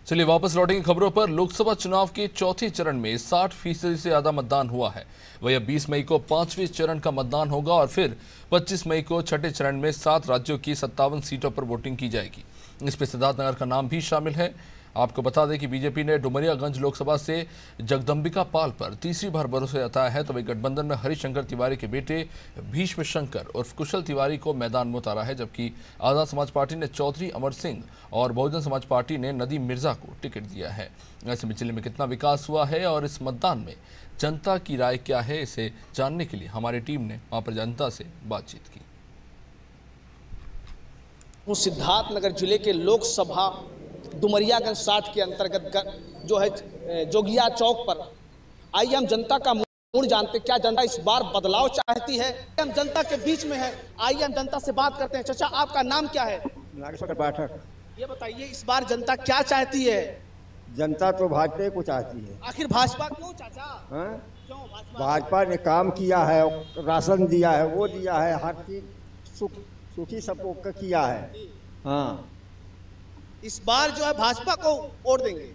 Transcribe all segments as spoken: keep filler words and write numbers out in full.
चलिए वापस लौटेंगे खबरों पर। लोकसभा चुनाव के चौथे चरण में साठ फीसदी से ज्यादा मतदान हुआ है। वही अब बीस मई को पांचवें चरण का मतदान होगा और फिर पच्चीस मई को छठे चरण में सात राज्यों की सत्तावन सीटों पर वोटिंग की जाएगी। इसमें सिद्धार्थनगर का नाम भी शामिल है। आपको बता दें कि बीजेपी ने डुमरियागंज लोकसभा से जगदम्बिका पाल पर तीसरी बार भरोसा जताया है, तो वही गठबंधन में हरिशंकर तिवारी के बेटे भीष्म शंकर उर्फ कुशल तिवारी को मैदान में उतारा है, जबकि आजाद समाज पार्टी ने चौधरी अमर सिंह और बहुजन समाज पार्टी ने नदीम मिर्जा को टिकट दिया है। ऐसे में जिले में कितना विकास हुआ है और इस मतदान में जनता की राय क्या है, इसे जानने के लिए हमारी टीम ने वहां पर जनता से बातचीत की। सिद्धार्थनगर जिले के लोकसभा डुमरियागंज साठ के अंतर्गत जो है जोगिया चौक पर आइए हम जनता का मूड जानते, क्या जनता इस बार बदलाव चाहती है। हम जनता के बीच में है, आइए हम जनता से बात करते हैं। चाचा, आपका नाम क्या है? नागेश्वर पाठक। ये बताइए इस बार जनता क्या चाहती है? जनता तो भाजपा को चाहती है। आखिर भाजपा क्यों चाचा? हाँ? क्यों भाजपा? भाजपा ने काम किया है, राशन दिया है, वो दिया है, हर चीज सुख सुखी सबको किया है। हाँ, इस बार जो है भाजपा को वोट देंगे।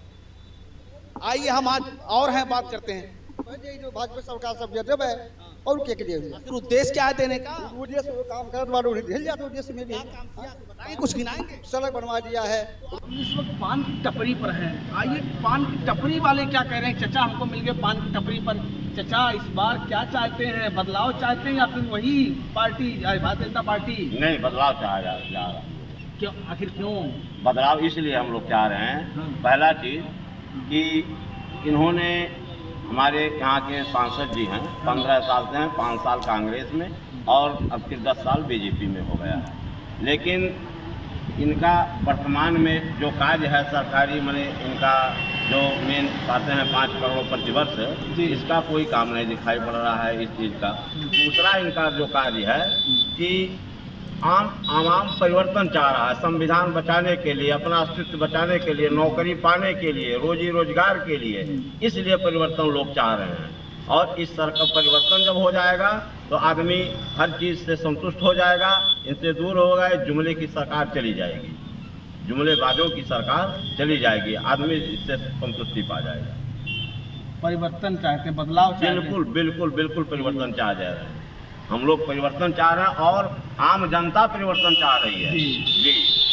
आइए हम आज और हैं, बात करते हैं। जो भाजपा सरकार सब जब है और क्या करिए, आखिर उद्देश्य क्या है देने का? उद्देश्य वो काम करने वालों ने ढिल जाते उद्देश्य में भी क्या काम किया तो बताइए, कुछ गिनाएंगे। सड़क बनवा दिया है। इस वक्त पान की टपरी पर है, आइए पान की टपरी वाले क्या कह रहे हैं। चाचा, हमको मिल गए पान की टपरी पर। चाचा, इस बार क्या चाहते हैं? बदलाव चाहते हैं या फिर वही पार्टी भारतीय जनता पार्टी? नहीं, बदलाव चाहा जा रहा है। क्यों? आखिर क्यों बदलाव? इसलिए हम लोग चाह रहे हैं, पहला चीज कि इन्होंने हमारे यहाँ के सांसद जी हैं, पंद्रह साल से हैं, पाँच साल कांग्रेस में और अब फिर दस साल बीजेपी में हो गया है। लेकिन इनका वर्तमान में जो कार्य है सरकारी, माने इनका जो मेन पाते हैं पाँच करोड़ प्रतिवर्ष, इसका कोई काम नहीं दिखाई पड़ रहा है इस चीज़ का। दूसरा इनका जो कार्य है कि आम आवाम परिवर्तन चाह रहा है, संविधान बचाने के लिए, अपना अस्तित्व बचाने के लिए, नौकरी पाने के लिए, रोजी रोजगार के लिए, इसलिए परिवर्तन लोग चाह रहे हैं। और इस सरकार परिवर्तन जब हो जाएगा तो आदमी हर चीज़ से संतुष्ट हो जाएगा, इनसे दूर होगा, जुमले की सरकार चली जाएगी, जुमलेबाजों की सरकार चली जाएगी, आदमी इससे संतुष्टि पा जाएगा। परिवर्तन चाहते हैं, बदलाव चाहते हैं? बिल्कुल बिल्कुल बिल्कुल परिवर्तन चाह जा रहे हैं। हम लोग परिवर्तन चाह रहे हैं और आम जनता परिवर्तन चाह रही है जी।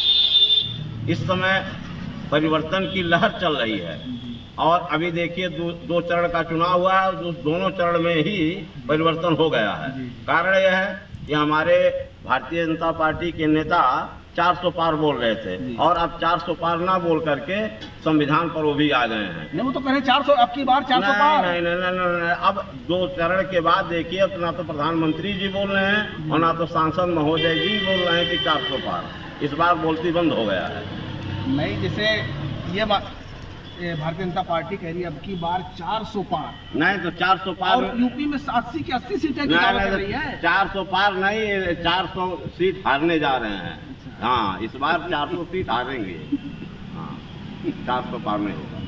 इस समय परिवर्तन की लहर चल रही है और अभी देखिए दो, दो चरण का चुनाव हुआ है, उस दोनों चरण में ही परिवर्तन हो गया है। कारण यह है कि हमारे भारतीय जनता पार्टी के नेता चार सौ पार बोल रहे थे और अब चार सौ पार ना बोल करके संविधान पर वो भी आ गए हैं। नहीं, वो तो कह रहे चार सौ, अब की बार चार सौ पार। नहीं नहीं नहीं नहीं, अब दो चरण के बाद देखिए, ना तो प्रधानमंत्री जी बोल रहे हैं और ना तो सांसद महोदय जी बोल रहे हैं कि चार सौ पार। इस बार बोलती बंद हो गया है। नहीं, जैसे ये भारतीय जनता पार्टी कह रही है अब की बार चार सौ पार। नहीं तो चार सौ पार, और यूपी में अस्सी की अस्सी सीटें की दावा कर रही है। चार सौ पार नहीं, चार सौ सीट हारने जा रहे हैं। हाँ, इस बार चार सौ सीट हारेंगे। हाँ, चार सौ पार नहीं होगा।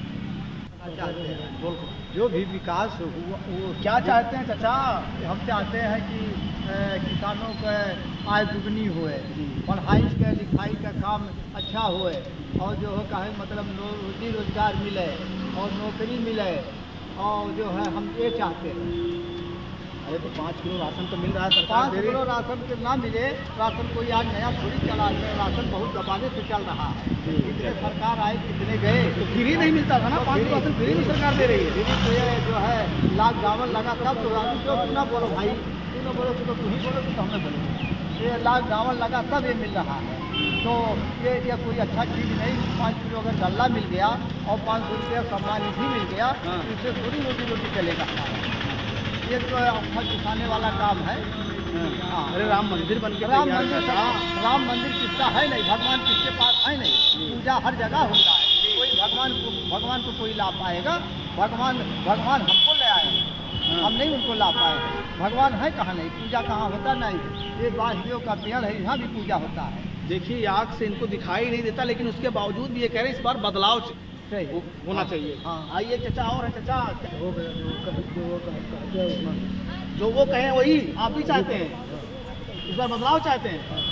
जो भी विकास हुआ वो क्या चाहते हैं चाचा? हम चाहते हैं कि किसानों का आय दुगनी होए, पढ़ाई का लिखाई का काम अच्छा होए और जो है कहे मतलब रोजी रोजगार मिले और नौकरी मिले, और जो है हम ये चाहते हैं। अरे तो पाँच किलो राशन तो मिल रहा है सरकार। पाँच किलो राशन के ना मिले, राशन कोई आज नया थोड़ी चला है, राशन बहुत दबाने से चल रहा है। कितने सरकार आए, कितने गए, तो फ्री नहीं मिलता था ना, पाँच किलो राशन फ्री में सरकार दे रही है। तो ये जो है लॉकडाउन लगा तब तो क्यों तू ना बोलो भाई, तू ना बोलो तो तू ही बोलो तो हमें बोलो। ये लॉकडाउन लगा तब ये मिल रहा है, तो ये ये कोई अच्छा चीज़ नहीं। पाँच किलो अगर गल्ला मिल गया और पाँच सौ रुपया सम्मान निधि मिल गया, इससे थोड़ी रोटी रोटी चलेगा। ये तो अच्छा दिखाने वाला काम है। हाँ, अरे राम मंदिर बन के राम मंदिर, राम मंदिर किसका है नहीं, भगवान किसके पास है नहीं। पूजा हर जगह होता है, कोई भगवान को भगवान को कोई ला पाएगा? भगवान भगवान हमको ले आए, हम नहीं उनको ला पाए। भगवान है कहाँ नहीं, पूजा कहाँ होता नहीं। ये बांसुरियों का पेड़ है, यहाँ भी पूजा होता है। देखिए आग से इनको दिखाई नहीं देता, लेकिन उसके बावजूद भी ये कह रहे हैं इस बार बदलाव होना चाहिए। हाँ, आइए चाचा, और है चाचा, जो वो जो वो कहें वही आप भी चाहते हैं, इस बार बदलाव चाहते हैं।